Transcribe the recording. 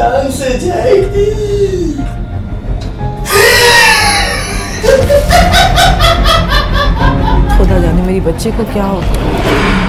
जान से जाएगी। खुदा जाने मेरी बच्चे को क्या होगा।